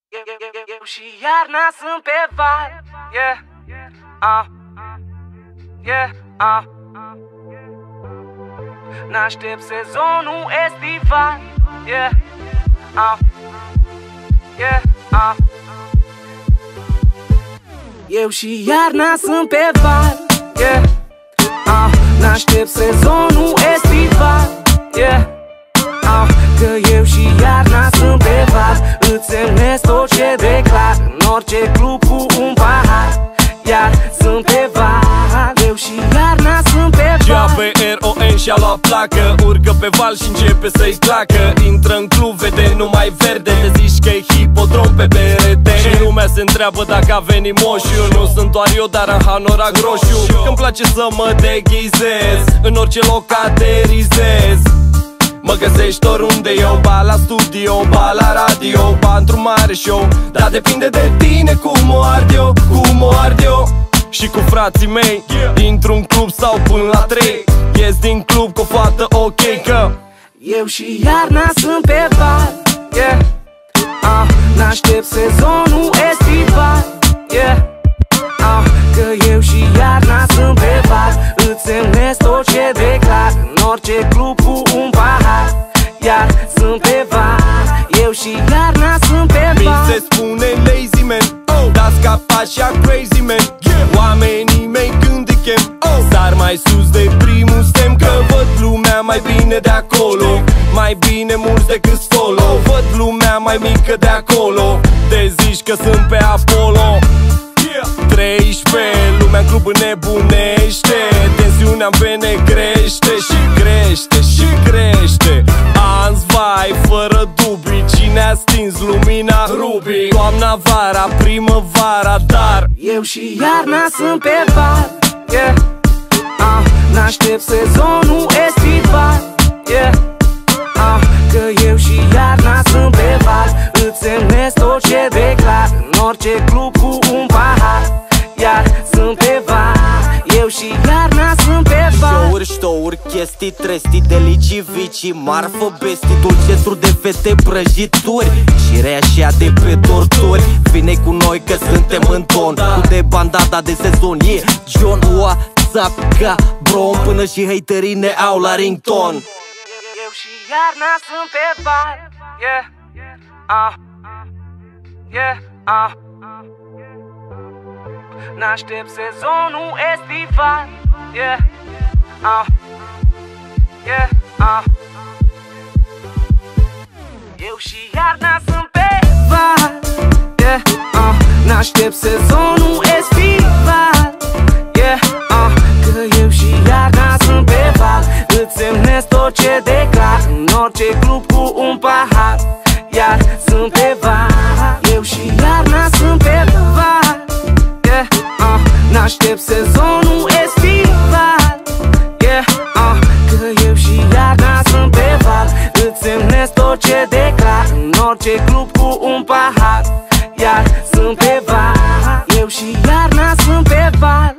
Eu și iarna sunt pe val. N-aștept sezonul estival. Eu și iarna sunt pe val. N-aștept sezonul estival. Că eu și iarna sunt pe val. Îți semnez tot ce declar în orice club cu un pahar. Iar sunt pe val. Eu și iarna sunt pe val. G-A-B-R-O-N și-a luat placă. Urcă pe val și începe să-i clacă. Intră în club, vede numai verde. Te zici că e hipodrom pe perete. Și lumea se întreabă dacă a venit moșiu. Nu sunt doar eu, dar în hanorac roșu. Că-mi place să mă deghizez, în orice loc aterizez. Mă găsești oriunde eu, ba la studio, ba la radio, ba într-un mare show. Dar depinde de tine cum o ard eu, cum o ard eu. Și cu frații mei, intru-n club sau până la 3. Ies din club cu o fată ok, că eu și iarna sunt pe val. N-aștept sezonul estival. Că eu și iarna sunt pe val. Îți semnez tot ce declar în orice club cu un pahar. Iar sunt pe val. Eu și iarna sunt pe val. Mi se spune lazy man, dar scap așa crazy man. Oamenii mei când îi chem, sar mai sus de primul stem. Că văd lumea mai bine de acolo, mai bine mulți decât solo. Văd lumea mai mică de acolo, te zici că sunt pe Apollo. 13, lumea în club înnebunește. Tensiunea în vene crește și crește și crește. Ans vai, fără dubii, cine a stins lumina rubii? Toamna, vara, primăvara, dar eu și iarna sunt pe val. N-aștept sezonul estival. Că eu și iarna sunt pe val. Îți semnez tot ce declar în orice club cu un pahar. Iar sunt pe val. Eu și iarna sunt pe val. Show-uri, show-uri, chestii, trestii, delicii, vicii, marfă, bestii, dulceturi de fete, prăjituri și reașea de pe torturi. Vine cu noi că suntem în ton, cu de bandada de sezon. John WhatsApp ca brom, până și haterii ne au la rington. Eu și iarna sunt pe val. N-aștept sezonul estival. Eu și iarna sunt pe val. N-aștept sezonul estival. Că eu și iarna sunt pe val. Îți semnez tot ce declar în orice club cu un pahar. Iar sunt pe val. Eu și iarna sunt pe val. N-aștept sezonul estival. Că eu și iarna sunt pe val. Îți semnez tot ce declar în orice club cu un pahar. Iar sunt pe val. Eu și iarna sunt pe val.